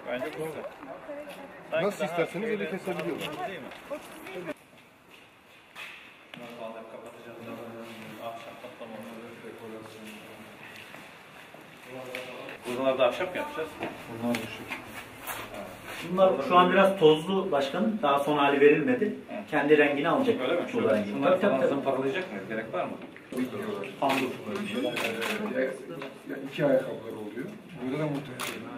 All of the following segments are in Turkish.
Bence bu güzel. Nasıl isterseniz öyle kesebiliyorlar. Değil mi? Normalde kapatacağız. Ahşap kaplamalı. Bunları da ahşap mı yapacağız? Bunlar bu şekilde. Bunlar şu an biraz tozlu başkanım. Daha son hali verilmedi. Kendi rengini alacak. Öyle mi? Tuğla rengini. Bunları falan zımparalayacak mıyız? Gerek var mı? Pandur. İki ayakkabılar oluyor. Burada da muhtemelen.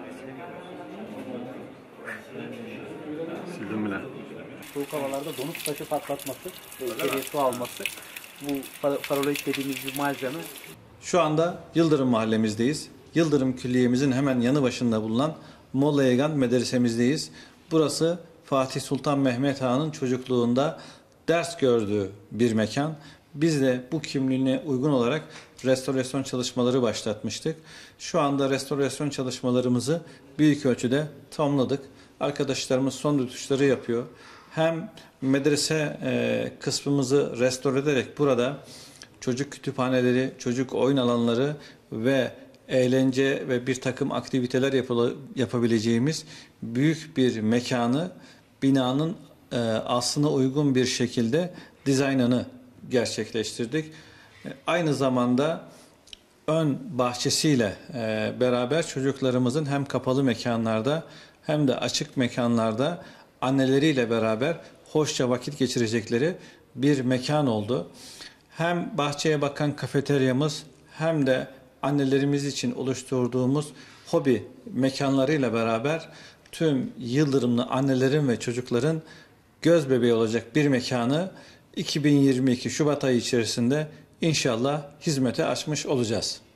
Sildim bile. Soğuk havalarda donuk taşı patlatması ve içeriye su alması. Bu paraloid dediğimiz bir malzeme. Şu anda Yıldırım mahallemizdeyiz. Yıldırım Külliye'mizin hemen yanı başında bulunan Molla Yegan medresemizdeyiz. Burası Fatih Sultan Mehmet Han'ın çocukluğunda ders gördüğü bir mekan. Biz de bu kimliğine uygun olarak restorasyon çalışmaları başlatmıştık. Şu anda restorasyon çalışmalarımızı büyük ölçüde tamamladık. Arkadaşlarımız son rötuşları yapıyor. Hem medrese kısmımızı restore ederek burada çocuk kütüphaneleri, çocuk oyun alanları ve eğlence ve bir takım aktiviteler yapabileceğimiz büyük bir mekanı binanın aslına uygun bir şekilde dizaynını gerçekleştirdik. Aynı zamanda ön bahçesiyle beraber çocuklarımızın hem kapalı mekanlarda hem de açık mekanlarda anneleriyle beraber hoşça vakit geçirecekleri bir mekan oldu. Hem bahçeye bakan kafeteryamız hem de annelerimiz için oluşturduğumuz hobi mekanlarıyla beraber tüm Yıldırımlı annelerin ve çocukların göz bebeği olacak bir mekanı 2022 Şubat ayı içerisinde inşallah hizmete açmış olacağız.